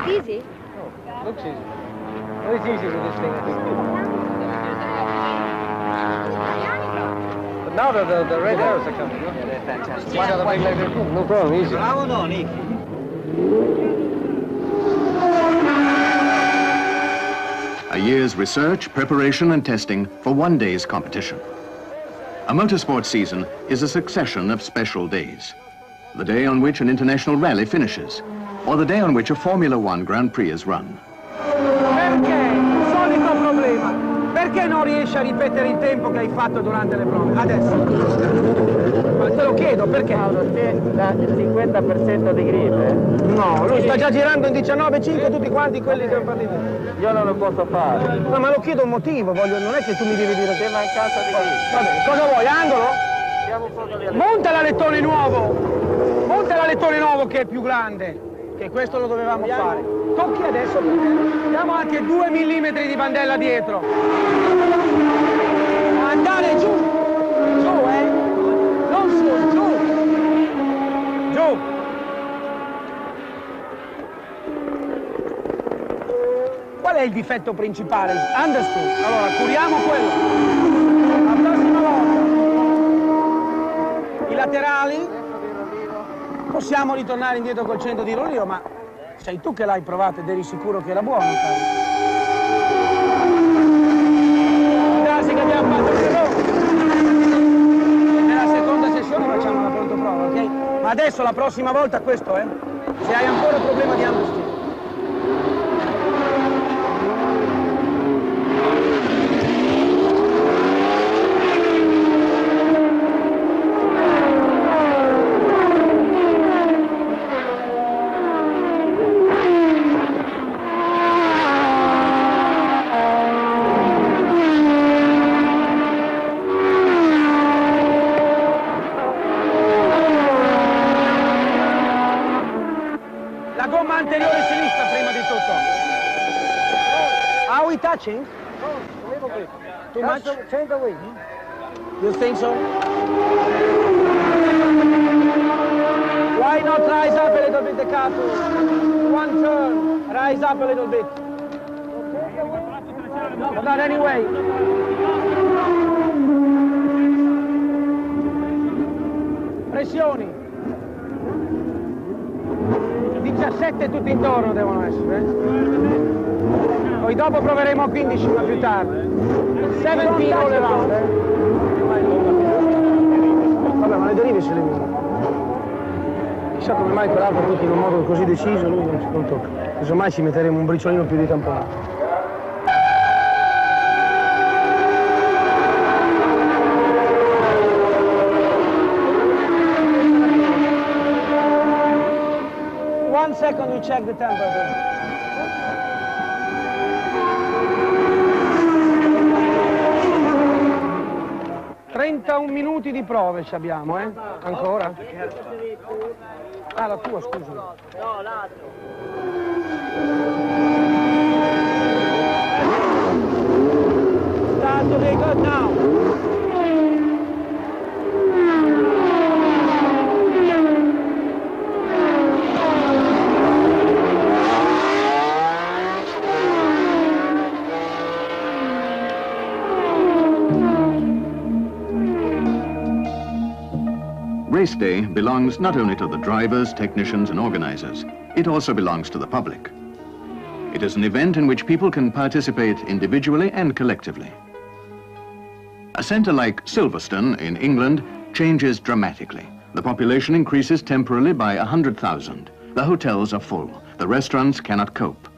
easy? Oh, looks easy. Well, it's easy with this thing. But now the red arrows are coming, no? Yeah, they're fantastic. Why not make like they're cool? No problem, easy. Bravo, no, Nick. A year's research, preparation and testing for one day's competition. A motorsport season is a succession of special days. The day on which an international rally finishes, or the day on which a Formula One Grand Prix is run. Perché? Solito problema. Perché non riesci a ripetere il tempo che hai fatto durante le prove? Adesso. Ma te lo chiedo, perché? Paolo, te dà il 50% di grip, eh? No, lui sta già girando in 19,5 tutti quanti quelli che hanno partito. Io non lo posso fare. No, ma lo chiedo un motivo, non è che tu mi devi dire... C'è mancanza di grip. Vabbè, cosa vuoi, angolo? Siamo un po' di Monta l'alettone nuovo! Monta l'alettone nuovo che è più grande, che questo lo dovevamo fare. Tocchi adesso, abbiamo anche 2 millimetri di bandella dietro. Andare giù! Giù, non su, giù! Giù! Qual è il difetto principale? Understood. Allora, curiamo quello. La prossima volta. I laterali. Possiamo ritornare indietro col 100 di rollino, ma sei tu che l'hai provato ed eri sicuro che era buono. Darsi che abbiamo fatto un errore. Nella seconda sessione facciamo una pronto prova, ok? Ma adesso la prossima volta questo, se hai ancora un problema di understeer. Anteriore sinistra prima di tutto. Are we touching? A little bit. Too much? Change the wing. You think so? Why not rise up a little bit the car to one turn? Rise up a little bit. No, but not anyway. Pressioni. 17 tutti intorno devono essere. Poi dopo proveremo a 15, ma più tardi. 17 all around. Vabbè, ma le derive se le vedo. Chissà come mai quell'altro tutti in un modo così deciso, lui non tocca. Casomai ci metteremo un briciolino più di tampone. One second, we check the temperature. ...31 minuti di prove ci abbiamo, Ancora? Ah, la tua, scusa. No, l'altro. Start to be good now. Race day belongs not only to the drivers, technicians and organizers, it also belongs to the public. It is an event in which people can participate individually and collectively. A centre like Silverstone in England changes dramatically. The population increases temporarily by 100,000. The hotels are full. The restaurants cannot cope.